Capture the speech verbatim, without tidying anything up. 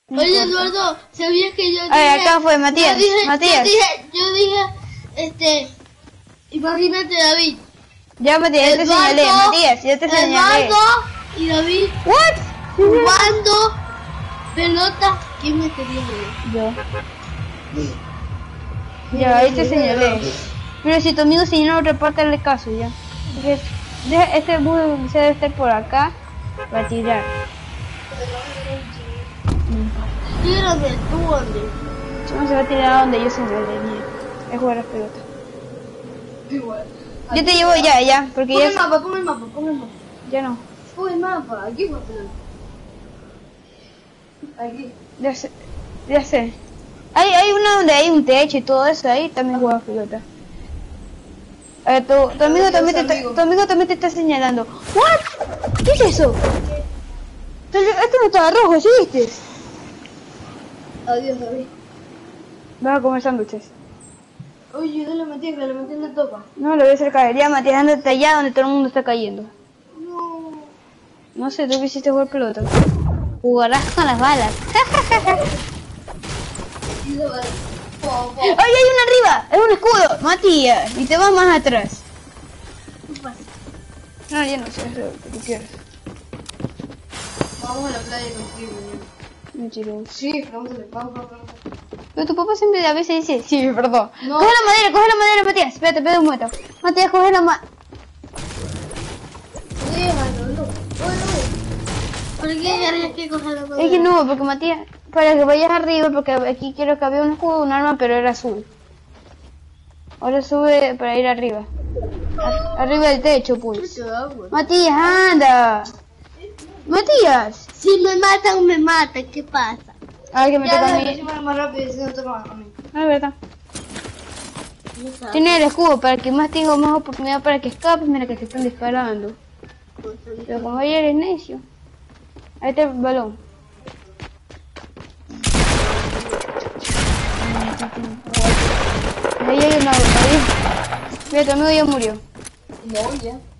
No Oye, importa. Eduardo, ¿sabías que yo dije... Ay, acá fue, Matías, yo dije, Matías. Yo dije, yo dije, este... Imagínate, David. Ya, Matías, ya te señalé, Matías, ya te señalé. Eduardo y David... ¿What? Jugando pelota, ¿quién me quería ver? Yo. Ya, ahí te señalé. Pero si tu amigo señaló otra parte, dale caso, ya. Porque deja, este bus se debe estar por acá para tirar. Tírame, tú, ¿dónde? No se va a tirar a donde yo señalé, bien. Es jugar a las pelotas. Igual. Yo te llevo ya, ya, porque pon ya... el mapa, pon el mapa, pon el mapa. Ya no. Pon el mapa, aquí va a poner. Aquí. Ya sé, ya sé. Hay, hay una donde hay un techo y todo eso, ahí también juega pelota. A ver, tu, tu, amigo también te está, tu amigo también te está señalando. ¿What? ¿Qué es eso? ¿Qué? Esto no estaba rojo, ¿sí viste? Adiós, David. Vas a comer sándwiches. Oye, yo le metí, que le metí en la topa. No, lo voy a hacer caer. Ya, Matías, andate allá donde todo el mundo está cayendo. No. No sé, tú quisiste jugar pelota. Jugarás con las balas. ¡Ay, hay una arriba! ¡Es un escudo! ¡Matías! Y te vas más atrás. ¿Qué pasa? No, ya no sé, es lo que tú quieras. Vamos a la playa contigo, mañana. Mentiroso. Sí, pregúntale, vamos, vamos, vamos. Pero tu papá siempre a veces dice, sí, perdón. No. Coge la madera, coge la madera, Matías. Espérate, espérate un momento. Matías, coge la madera. Déjalo, no. ¿Por qué querías que coja la madera? Es que no, porque Matías, para que vayas arriba, porque aquí quiero que había un escudo, un arma, pero era azul. Ahora sube para ir arriba. A arriba del techo, pues. Matías, anda. Matías. Si me matan, me matan, ¿qué pasa? Ay, que me toca a mí. Más rápido, si no toca a mí. Ah, verdad. Tiene el escudo para que más tenga más oportunidad para que escapes. Mira que te están disparando. Pero como ella eres necio. Ahí está el balón. Ahí hay una. Ahí. Mira, tu amigo ya murió. No, ya.